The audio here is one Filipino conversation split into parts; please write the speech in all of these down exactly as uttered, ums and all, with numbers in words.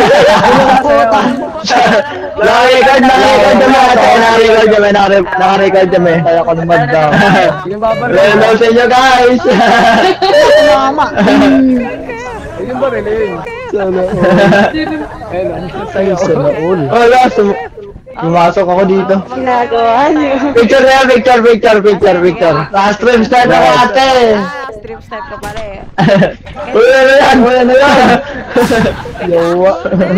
Naka-record, naka-record kami ate. Naka-record kami, naka-record kami. Kaya ko naman daw. Hello sa inyo guys. Mama. Yung ba rin yun? Sana all. Sa'yo. Sana all. Wala, pumasok ako dito. Ginagawa niyo. Picture na yan, picture, picture, picture, picture. Naka-stream start ako ate. Stream start ka pala eh. Wala na yan, wala na yan. Yawa.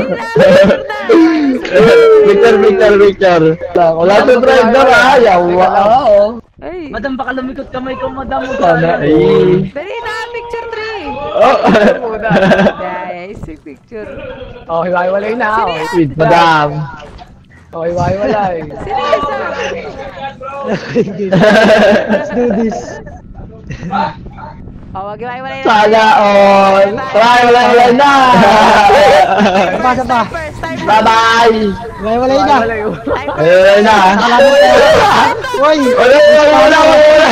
Picture, picture, picture. Wala to drive na ha, yawa. Madam, baka lumikot kamay ko, madam. Sana eh. Dali na, picture three. Oh. Guys, si picture. Oh, hiwa-hiwalay na. Sweet madam. Oh, hiwa-hiwalay. Sino isa? Let's do this. Oh, wag yung iwalay na. Sana all. Try, wala, wala na. Pasa pa. Bye-bye. Hiwa-hiwalay na. Wala na. Uy! Wala, wala, wala, wala.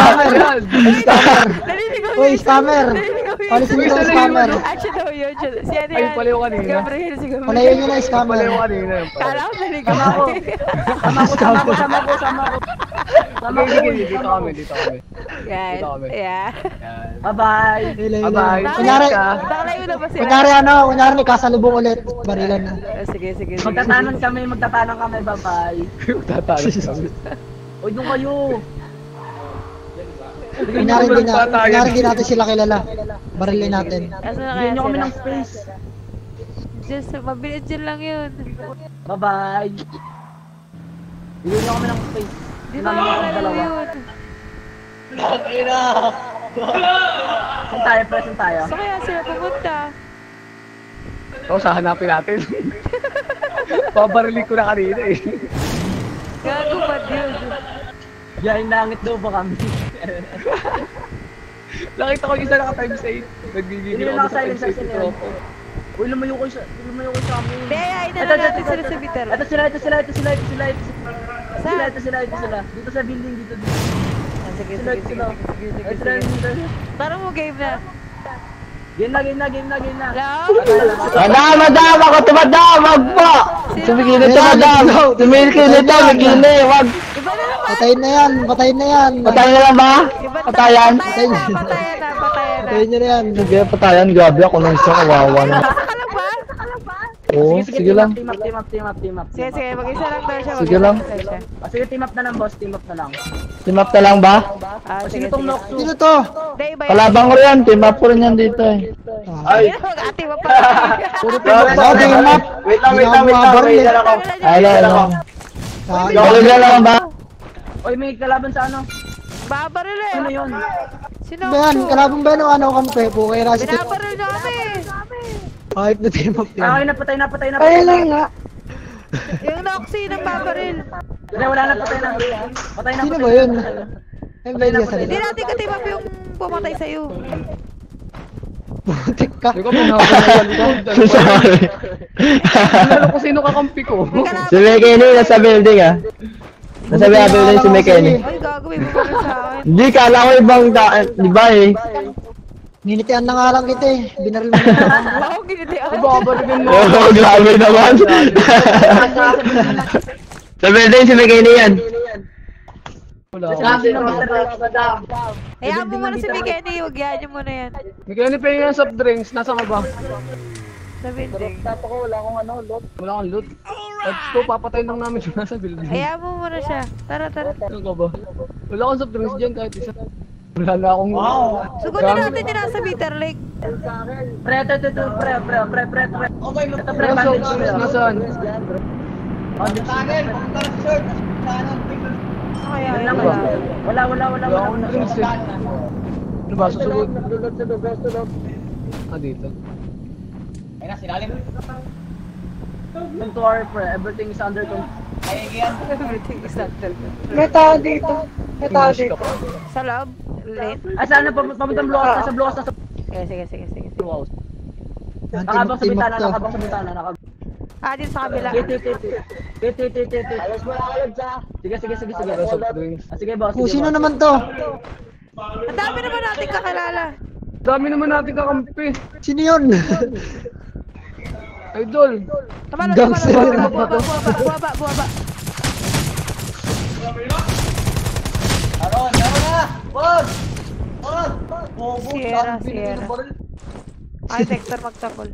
Uy, scammer! Palisin nyo ng scammer. Action daw yun. Si ano yan? Ay, pala yung kanina. Si Gabriel, si Gabriel. Palayo nyo na scammer. Pala yung kanina. Kala ko naligaw. Sama ko. Sama ko, sama ko, sama ko, sama ko. Sama ko. Dito kami, dito kami. Guys, yeah. Bye-bye. Bye-bye. Kunyari, Kunyari, nakalayo na ba sila? kunyari ano, kunyari nagkasalubong ulit. Barilan na. Ah, Sige, sige, sige. Magtatanan kami, magtatanan kami, bye-bye. Magtatanan kami. Uy, doon kayo. Kunyari hindi na, kunyari hindi natin sila kilala. Barilin natin. Asa na kaya Bigyan nyo kami sila? ng space. Just, mabilis dyan lang yun. Bye-bye. Bigyan nyo kami ng space. Di ba nakalayo yun? Saan tayo, pre? Saan tayo? Saan kaya sila pumunta? Oo, so, hanapin natin. Pabarilin ko na kanina eh. Gago ba yun? Biyahing langit daw ba kami? Nakita ko yung isa naka-times eight. Nagbibigil Hindi ako na sa times naka-silent eight. sa sila. Uy, lumayo ko sa, lumayo ko sa amin. Hindi, ayayin na lang natin sila sa bitter. Ito sila, ito sila, ito sila, ito sila, ito sila. Sila, ito sila, ito sila. Dito sa building, dito, dito. Sige, Sila, sige, sige, sila. sige, sige, Ito sila, sige. dito, dito. Parang mo game na. Game na, game na, game na, game na. Hello? Madam, madam, ako tumadam, wag po. Sumigilid to madam. Sumigilid to, sumigilid, wag. Iba na naman. Patayin na yan, patayin na yan. Patayin na lang ba? Iba na. Patayan? Patayan na, patayan na, patayan na. Patayin nyo na yan. Sige, patayan, grabe ako nung isa, kawawa na. Nasa ka lang ba? Oo, sige lang. Team up, team up, team up, team up. Sige, sige, mag-isa lang daw siya. Sige mag-isa lang. daw siya. Ah, sige, team up na lang, boss. Team up na lang. Team up na lang ba? Ah, O, sige, sino tong sige. Noxu? Sino to? Hindi, iba yun. Kalabang ko yan, team up ko rin yan dito eh. Ay, Hindi, mag-ate mo pa. puro pinag sa ating map. Wait lang, wait lang, wait lang, wait lang ako. Ay, lang, lang. Kalabang na lang ba? Oy, may kalaban sa ano? Babaril eh. Sino yun? Sino? Ba yan, kalabang ba yung ano kampe? Pukay na si Tip. Binabaril na kami. Hype na team up Ah, yan. okay, napatay na, patay na. Ay, lang nga. Yung Noxy ng babaril. Hindi, wala na, patay na. Patay na, Sino patay ba na, yun? patay na. Ay, ba yung sa Hindi nila? natin ka-team up yung pumatay sa'yo. Putik ka. Hindi ko pinapanayan ko. Sorry. Alam ko sino kakampi ko. Si Mekeni nasa building ah. Nasa building si Mekeni. Ay, gago, may bumaril sa akin. Hindi, kala ko ibang daan, di ba eh? Ninitian na nga lang kita eh. Binaril mo na ako. Wow, giniti ako. Babarigin mo. Oo, grabe naman. Sa building si Mekeni yan. Wala ako. Sabi ng Mister Lex. Hayaan mo muna si Mikeni, huwag yan niyo muna yan. Bigyan ni Pengi ng soft drinks. Nasa ka ba? Sa building. Wala kang loot. At ko, papatayin lang namin siya nasa building. Hayaan mo muna siya. Tara, tara. Ano ka ba? Wala akong soft drinks dyan kahit isa. Wala na akong... Sugutin natin yung nasa Bitter Lake. Pre, ito, ito, ito, pre, pre, pre, pre, pre. Ito, pre, Wala soft bandage, pre. drinks nasaan? Kaya, Wala, wala. wala, wala, wala, Wala wala. akong drinks eh. Ano ba? Susunod? Dulot, dulot, dulot, dulot. Ah, dito. Don't worry, pre, everything is under control. Everything is under control. May tao dito. May tao dito. Sa loob? Late? Ah, saan na, pamuntang blokas na, sa blokas na, sa Sige, sige, sige, sige. blokas. Yan, Nakabang sa team up bintana, to. nakabang sa bintana, nakabang. Ah, dito sa kabila. Titi, titi, titi, titi, titi. Alas mo na kalad sa. Sige, sige, sige, sige. Wala soft drinks. Ah, sige, boss, Kung sige, sino boss. naman to? Ang dami naman natin kakilala. Dami naman natin kakampi. Sino yun? Idol! Tumalo, tumalo, Gangster. buwaba, buwaba, buwaba, buwaba, buwaba. Aron, aron na! Wag! Wag! Bobo, Sierra, dami binigay Sierra. ng baril. Ay, Dexter magtapol.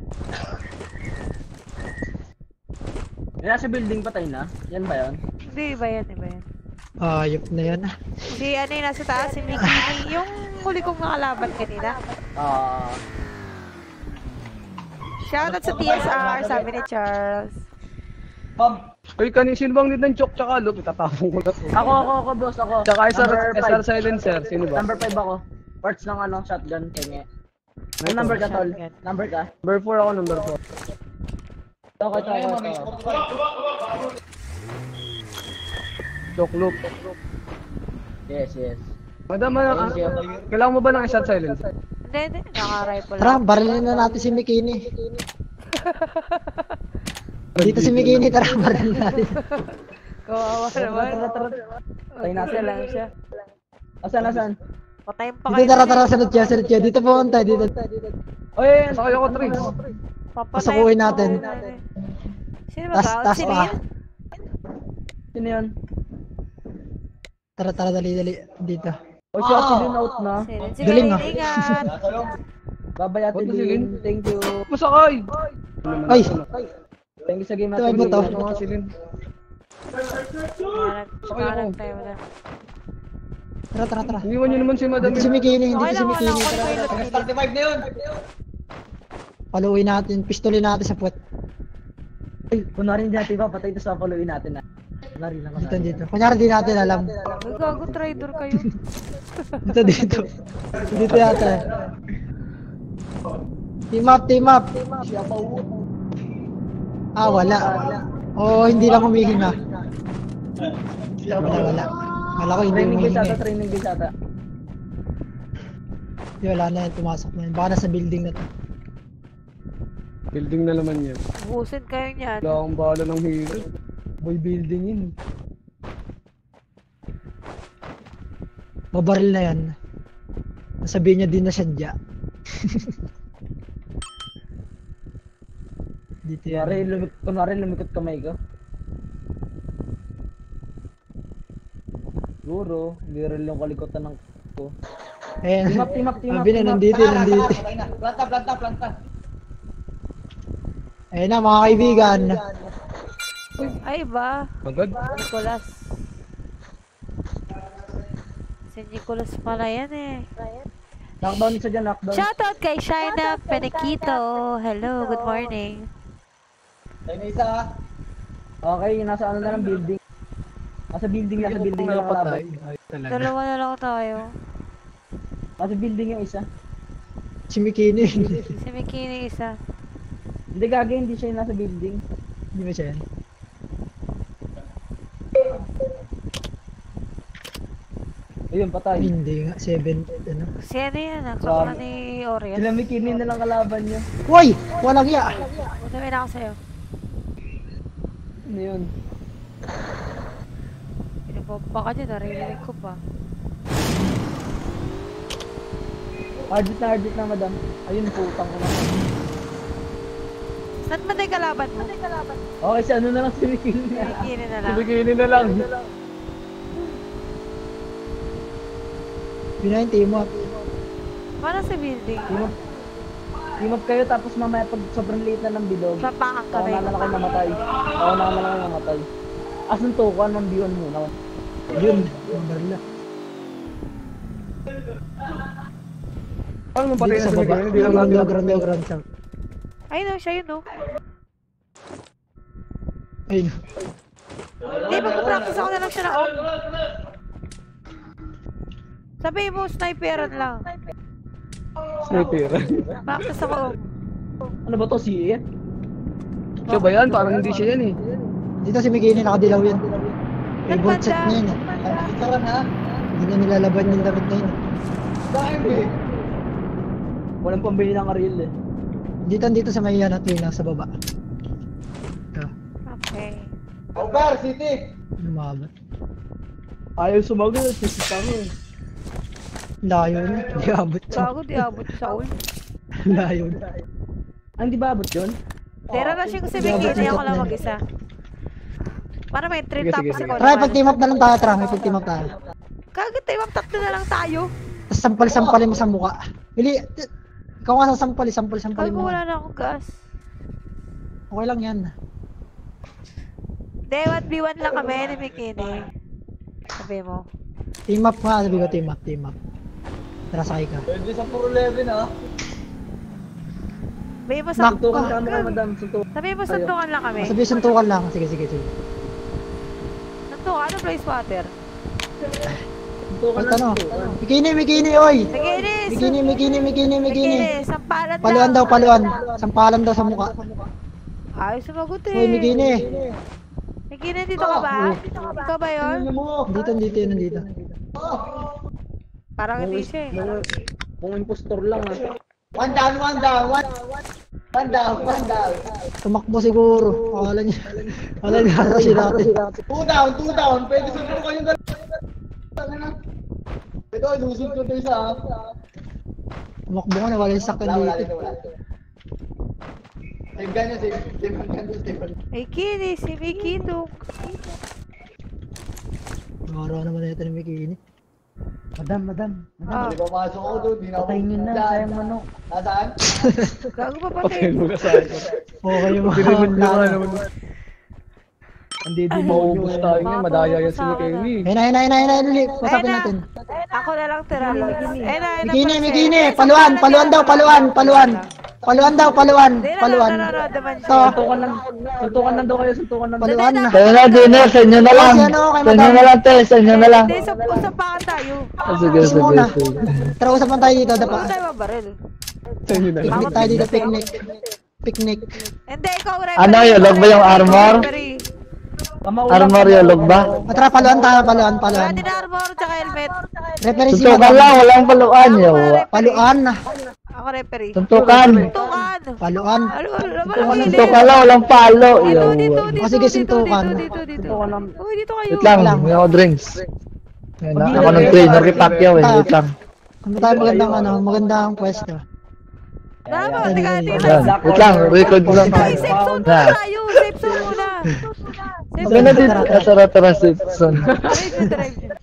Yan sa building patay na? Yan ba yun? Hindi, iba yan, iba yan. Ayop na yan. Si ano yung nasa taas, si Mikini. Yung huli kong nakalaban kanina. Ah... Shoutout sa T S R, sabi ni Charles. Pab! Ay, kanin sino bang need ng chok tsaka loot? Itatapong ko na to. Ako, ako, ako, boss, ako. Tsaka S R, Number S R five. silencer, sino ba? Number five ako. Parts ng ano, shotgun, kanya. May number ka, tol. Shotgun. Number ka. Number four ako, number four. Ito, ito, ito, ito. Chok loop. Yes, yes. Madam, ano, Thank you. kailangan mo ba ng S R silencer? Hindi, hindi. Naka-rifle Tara, lang. barilin na natin si Mikini. Dito si Mikini, tara, barilin natin. Kawawa naman. Tara, tara, tara. Patay natin. Isa lang siya. Asan, asan? Patayin pa Dito, tara, tara, sunod siya, sunod siya. Dito pumunta, dito. Oy, Sakay ako, Trix. Papatayin Pasukuhin pa natin. natin. Sino ba Tas, tao? tas Si pa. Lin? sino yun? Tara, tara, dali, dali. Dito. O siya, si Lin out na. Si Lin. Si Galing, Lin, ah. ingat. Babayati Ba't ba si Lin. Lin? Thank you. Masakay! Ay! Thank you sa game Ito, natin. ano to? Ano nga silin? Hanap tayo na. Tara, tara, tara. Iniwan niyo naman si Madam. Dito si Mikini, Okay dito si lang, wala Mikini. ko Tara, pilot tara. nila. thirty-five na yun! Paluin natin, pistolin natin sa puwet. Ay, kunwari hindi natin papatay ito sa follow-in natin na. Kunwari lang, Dito, kunwari. dito. Kunyari di natin alam. Gago, traitor kayo. Dito, dito. Dito yata. eh. Team up, team up. Ah, wala. Oo, hindi lang humihinga. Wala, wala. Wala ko hindi Training base humihinga. ata, eh. training base ata. Di, wala na yan, pumasok na yan. Baka nasa building na to. Building na naman yan. Busin kayo niyan. Wala akong bahala ng hero. Boy building yun. Mabaril na yan. Nasabihin niya din na sadya. Dito yan. Kunwari, lumik kunwari lumikot kamay ko. Siguro, hindi rin yung kalikotan ng ko. Ayan. Team up, team up, team up. Sabi na, team up. nandito, nandito. Planta, planta, planta. Ayan na, mga kaibigan. Ay ba? Agad? Nicolas. Si Nicolas pala yan eh. Knockdown isa dyan, knockdown. Shoutout kay Shaina Penequito. Hello, good morning. Tayo na isa. Okay, nasa ano na lang building. Nasa building, nasa building na lang kalaban. Ay, talaga. Dalawa na lang tayo. Nasa building yung isa. Si Mikini. Si Mikini isa. Hindi gagawin, hindi siya yung nasa building. Hindi ba siya yan? Ayun, patay. Hindi nga, seven, ano. Si ano yan ah, kapwa ni Orias. Sila may kinin na lang kalaban niya. Uy! Walang iya! Sabi na ako sa'yo. Ano yun? Pinababa ka dyan, naririnig ko pa. Hardit na hardit na, madam. Ayun, putang ko na. Saan ba tayo kalaban mo? Okay, si ano na lang, si Mikini na. Mikini na lang. Biginin na lang. Yun na yung team up. Paano sa building? Team up. Team up kayo, tapos mamaya pag sobrang late na ng bilog. Papakan ka Ako na na lang kayo mamatay. Ako na lang kayo mamatay. Asan to? Kuhan ng biwan muna. Yun, yung barila. Paano mo patay Dito na sa si baba. Miguel? Hindi lang natin. Underground, underground siya. Ayun o, siya yun o. Ayun. Hindi, magpa-practice ako na lang siya na on. Sabi mo, sniperan lang. Sniper. Practice ako. Ano ba to? Si Ian? Siya ba yan? Parang hindi siya yan eh. Dito si Mikini, nakadilaw yan. May Saan bolt set banda? na yan eh. Hindi na nilalaban yung damit na yun. eh. Walang pambili ng karil eh. Dito, dito sa may yan at yun, nasa baba. Ito, Okay. Over, City! lumabot. Ayaw sumagot, sisita mo eh. Layo na, di abot siya. Gago, di abot sa all. Layo na. Ah, hindi ba abot yun? Dera na siya ko si Bikini, ako lang mag-isa. Para may trip Sige, tapos sige, ikaw Try, naman. pag team up na lang tayo, try. May pag team up tayo. Kagad tayo, ma'am, tatlo na lang tayo. Tapos sampal-sampalin mo sa mukha. Bili, ikaw nga sa sampali, sampal-sampalin Kagad mo. wala na akong gas. Okay lang yan. Hindi, one v one lang kami ni Bikini. Sabi mo. Team up nga, sabi ko team up, team up. Tara, sakay ka. Pwede sa puro eleven ah. Sabi mo sa... Suntukan ka mga madam, suntukan. Sabi mo suntukan lang kami. Sabi suntukan lang. Sige, sige, sige. Suntukan, ano place water? Suntukan Basta lang. no. suntukan. Mikini, mikini, oy! Bikini! Mikini, mikini, mikini, mikini. Bikini, sampalan daw. Paluan daw, paluan. Sampalan daw sa mukha. Ayos sumagot eh. Oy, mikini. Bikini, dito ka ba? Ikaw ba yun? Dito, dito, yun, nandito. Parang hindi siya eh. Mga- Kung impostor lang ah. One down, one down, one one down, one down. Tumakbo siguro. Akala niya. Akala niya ata siya natin. Two down, two down. Pwede sunod ko yung dalawa. Ito, lusog ko ito isa. Tumakbo ka na, wala yung sakyan Wala, wala dito. dito, wala. Save ganyan, save. Save ang ganyan, save ang Bikini, si Bikini. Nakaraw naman na ito ni Mikini. Madam, madam. Ah, Di ba masok ako doon? Di na ako. Patayin nyo na, Dyan. sayang manok. Nasaan? gago pa pati. Okay yung mga Pinimit nyo nga plano. naman. Hindi di maubos tayo Baka ngayon, madaya yan si maubos ako Kenny. Ayun na, ayun na, ayun na, ayun na, ayun na. Pasapin Ayun na. natin. Ako na lang tira. Eh na, eh na. Mikini, pala Mikini. siya. Eh, Paluan, sampalan paluan niya. daw, paluan, paluan. Paluan daw, paluan, Hindi na, paluan. nanonood naman siya. To. Suntukan lang. Suntukan lang daw kayo, suntukan lang daw. Paluan na. Sa'yo na, dinner. Sa inyo na lang. Si ano, kay Sa inyo Madamn. na lang, te. Sa inyo na lang. Hindi, sa usapakan tayo. Ah, Sige, Kiss sige, muna. sige. Tara, usapan tayo dito, dapa. Huwag tayo mabaril. Sa inyo na lang. Picnic tayo dito, picnic. Picnic. Hindi, ikaw referee. Ano, yung log ba yung armor? Referee. Armor yung log ba? O tara, paluan tayo, paluan, paluan. Pwede na armor, tsaka helmet. Referee si Suntukan Madamn. lang, walang paluan. Yawa. Paluan na. Ako referee. Suntukan. Tuntukan. Paluan. Ano, ano ba lang Suntukan lang, walang palo. Dito, Yawa. dito, dito, O, sige, dito, suntukan. dito, dito, dito. Suntukan lang. Uy, dito kayo. Wait lang, may ako drinks. Ayun na, ako ng trainer kay Pacquiao eh. Wait lang. Ano tayo magandang ano, magandang pwesto. Tama, teka, teka. Yan. Wait lang, record lang. Ay, safe zone muna Na. tayo. Safe zone muna. Safe Sabi na zone. dito. Ah, Tara, tara, safe zone. Drive yun, drive yun.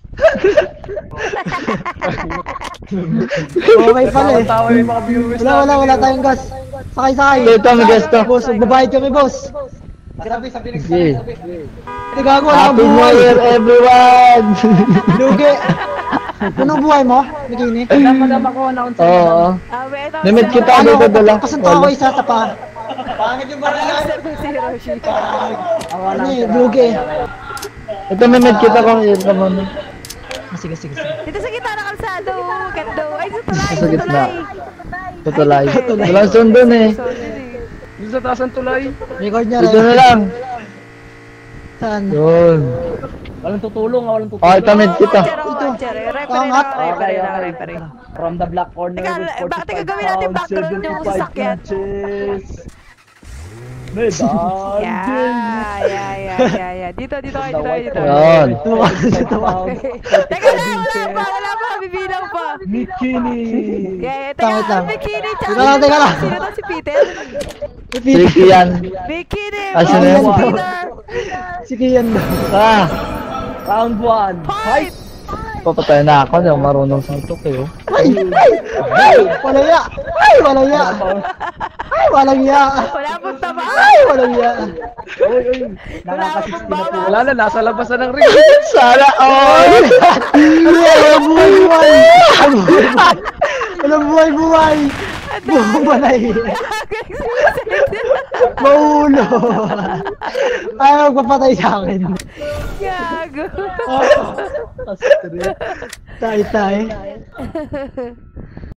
Okay pala eh. Tawa yung mga viewers Wala, wala, wala tayong gas. Sakay, sakay. Ito, may gas to. Boss, magbabayad kami, boss. Sige. Eh, gago, wala Happy akong New buhay. Year, everyone! Lugi. Anong buhay mo, Mikini? Madam, madam ako, na-on sa'yo. Oo. Ah, wait, ako Namit sa- kita dito dala. Kasunta ako isa sa pa. Si Hiroshi. Ano eh, lugi. Ito, may med kita kung yun ka muna. Ah, sige, sige, sige. Dito sa gitna ng kalsado. Gando. Ay, sa tulay. Sa Sa gitna. tulay. Tutulay. Ay, pwede. Walang sundon eh. So, yun eh. Dito sa taas ng tulay. Record niya Dito na rin. lang. Saan? Yun. Walang tutulong, ah, walang Oh, tutulong. ito med kita. Watcher, oh, watcher. Eh, referee Pangat. na, referee na, Okay, referee. From the black corner Teka, with eh, bakit forty-five gagawin natin pounds, background yung seventy-five sasakyan? inches. Madam. Yeah, yeah, yeah, yeah, yeah. Dito, dito kayo, dito kayo, dito. Yun. Tuwa, tuwa. Teka lang, wala pa, wala pa, bibilang pa. Bikini. Yeah, Tama, teka, tama. bikini, Teka lang, teka lang. Sino to, si Peter? Tricky yan. Bikini, Ah, sino yan? Peter. Sige yan daw. Ah, Round one. Fight! papatay na ako. Hindi ako marunong sa ito kayo. Ay! Ay! Ay! Walang ya! Ay! Walang ya! Ay! Walang ya! Wala pong tama. Ay! Walang ya! Uy, uy. Wala pong bawa. Wala na, nasa labas na ng ring. Sana all! Ano yan? Walang buhay-buhay! Walang buhay-buhay! Buhay! Maulo! Ayaw magpapatay sa akin. Gago. Tay-tay.